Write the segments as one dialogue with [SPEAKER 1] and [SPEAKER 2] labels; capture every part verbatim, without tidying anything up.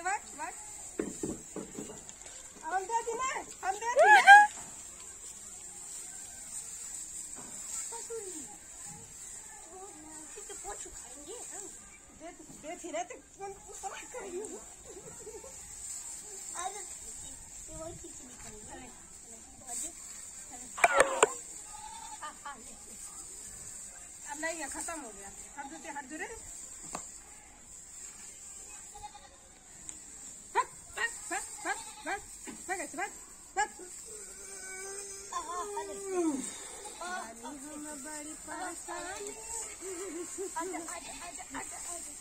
[SPEAKER 1] बैठ बैठ हम दे दी ना हम दे दी ना दे थी ना तो कौन पूछा करेंगे आज ये वही चीज निकलेगी अरे अब नहीं है खत्म हो गया हाथ जोते हाथ जोड़े बस बस बस बस बस बस बस बस हम बड़ी परेशान आजा आजा आजा आजा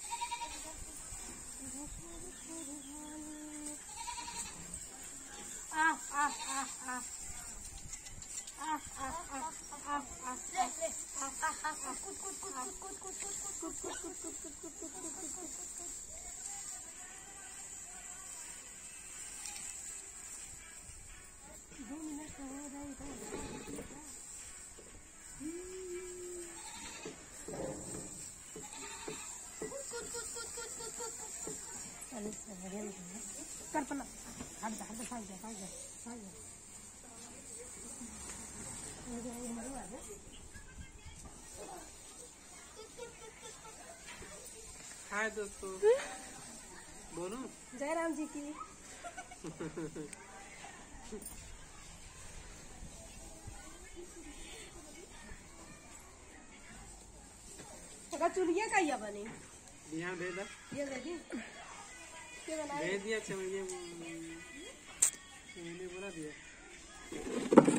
[SPEAKER 1] आ आ आ आ दो मिनट हो रहा कर पना हट जा हट जा भाग जा भाग जा भाग जा
[SPEAKER 2] हाय दोस्तों बोलो
[SPEAKER 1] जय राम जी की चुनिया का ये बनी
[SPEAKER 2] यहाँ दे दा
[SPEAKER 1] ये दे दी ये
[SPEAKER 2] दे दिया चलिए मैंने बोला दिया